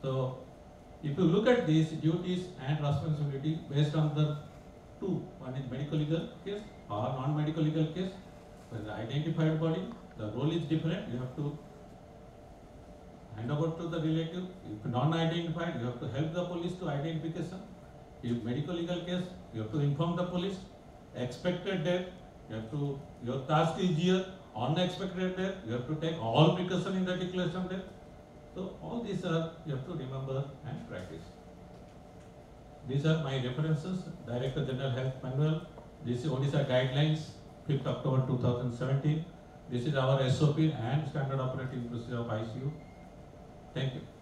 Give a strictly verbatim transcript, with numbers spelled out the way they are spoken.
So if you look at these duties and responsibility based on the two, one is medical legal case or non-medical legal case, when the identified body, the role is different, you have to hand over to the relative. If non-identified, you have to help the police to identification. If medical legal case, you have to inform the police. Expected death, you have to, your task is here. Unexpected death, you have to take all precaution in the declaration of death. So all these are, you have to remember and practice. These are my references, Director General Health Manual. This is Odisha Guidelines, fifth October two thousand seventeen. This is our S O P and Standard Operating Procedure of I C U. Thank you.